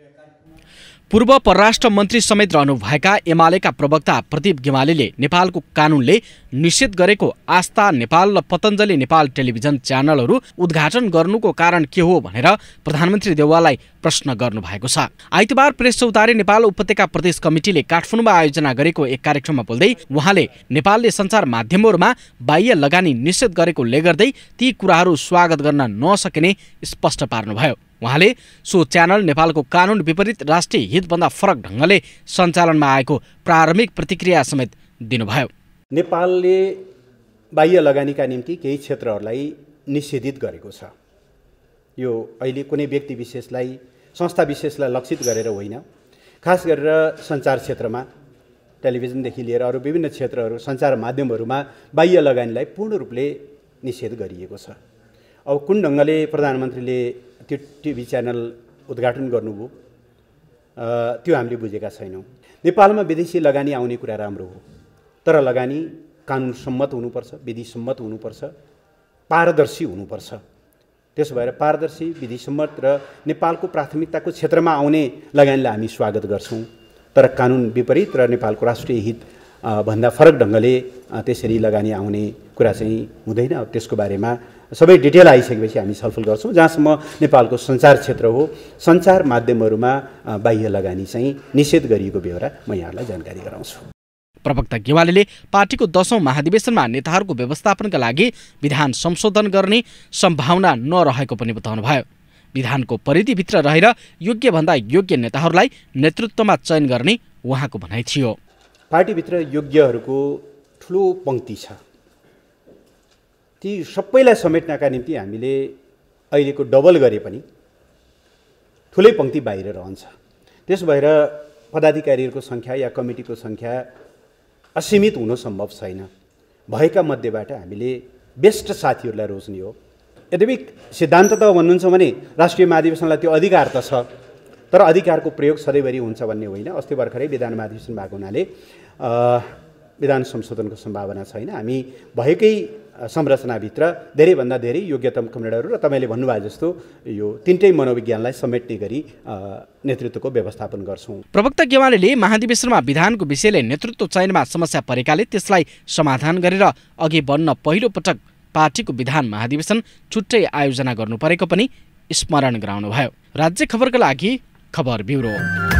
पूर्व परराष्ट्र मन्त्री समेत रहनुभएका एमालेका प्रवक्ता प्रदीप गेवालीले नेपालको कानुनले निषेध गरेको आस्था नेपाल र पतञ्जलि नेपाल टेलिभिजन च्यानलहरू उद्घाटन गर्नुको कारण के हो भनेर प्रधानमन्त्री देउवालाई प्रश्न गर्नुभएको छ। आइतबार प्रेस चौतारी नेपाल उपत्यका प्रदेश कमिटीले काठमाडौँमा आयोजना गरेको एक कार्यक्रममा बोल्दै उहाँले नेपालले सञ्चार माध्यमहरूमा बाह्य लगानी निषेध गरेकोले गर्दै ती कुराहरू स्वागत गर्न नसकिने स्पष्ट पार्नुभयो। उहाँले सो च्यानल नेपालको कानुन विपरीत राष्ट्रिय हितभन्दा फरक ढङ्गले सञ्चालनमा आएको प्रारम्भिक प्रतिक्रिया समेत दिनुभयो। नेपालले बाह्य लगानीका निम्ति केही क्षेत्रहरूलाई निषेधित गरेको छ। यो अहिले कुनै व्यक्ति विशेषलाई संस्था विशेषलाई लक्षित गरेर होइन, खास गरेर सञ्चार क्षेत्रमा टेलिभिजनदेखि लिएर अरू विभिन्न क्षेत्रहरू सञ्चार माध्यमहरूमा बाह्य लगानीलाई पूर्ण रूपले निषेध गरिएको छ। अब कुन ढङ्गले प्रधानमन्त्रीले त्यो टिभी च्यानल उद्घाटन गर्नुभयो त्यो हामीले बुझेका छैनौँ। नेपालमा विदेशी लगानी आउने कुरा राम्रो हो, तर लगानी कानुन सम्मत हुनुपर्छ, विधि सम्मत हुनुपर्छ, पारदर्शी हुनुपर्छ। त्यसो भएर पारदर्शी, विधि सम्मत र नेपालको प्राथमिकताको क्षेत्रमा आउने लगानीलाई हामी स्वागत गर्छौँ, तर कानुन विपरीत र नेपालको राष्ट्रिय हित भन्दा फरक ढङ्गले त्यसरी लगानी आउने कुरा चाहिँ हुँदैन। त्यसको बारेमा सबै डिटेल आइसकेपछि हामी छलफल गर्छौँ। जहाँसम्म नेपालको सञ्चार क्षेत्र हो, सञ्चार माध्यमहरूमा बाह्य लगानी चाहिँ निषेध गरिएको बेहोरा म यहाँलाई जानकारी गराउँछु। प्रवक्ता गेवालीले पार्टीको 10औं महाधिवेशनमा नेताहरूको व्यवस्थापनका लागि विधान संशोधन गर्ने सम्भावना नरहेको पनि बताउनुभयो। विधानको परिधिभित्र रहेर योग्यभन्दा योग्य नेताहरूलाई नेतृत्वमा चयन गर्ने उहाँको भनाइ थियो। पार्टीभित्र योग्यहरूको ठुलो पङ्क्ति छ, ती सबैलाई समेट्नका निम्ति हामीले अहिलेको डबल गरे पनि ठुलै पङ्क्ति बाहिर रहन्छ। त्यसो भएर पदाधिकारीहरूको सङ्ख्या या कमिटीको सङ्ख्या असीमित हुन सम्भव छैन। भएका मध्येबाट हामीले बेस्ट साथीहरूलाई रोज्ने हो। यद्यपि सिद्धान्त त भन्नुहुन्छ भने राष्ट्रिय महाधिवेशनलाई त्यो अधिकार त छ, तर अधिकारको प्रयोग सधैँभरि हुन्छ भन्ने होइन। अस्ति भर्खरै विधान महाधिवेशन भएको हुनाले विधान संशोधनको सम्भावना छैन। हामी भएकै संरचनाभित्र धेरैभन्दा धेरै योग्यतम कमरेडहरू र तपाईँले भन्नुभयो जस्तो यो तीनटै मनोविज्ञानलाई समेट्ने गरी नेतृत्वको व्यवस्थापन गर्छौँ। प्रवक्ता गेवालीले महाधिवेशनमा विधानको विषयले नेतृत्व चयनमा समस्या परेकाले त्यसलाई समाधान गरेर अघि बढ्न पहिलो पटक पार्टीको विधान महाधिवेशन छुट्टै आयोजना गर्नु परेको पनि स्मरण गराउनुभयो। राज्य खबरका लागि खबर ब्युरो।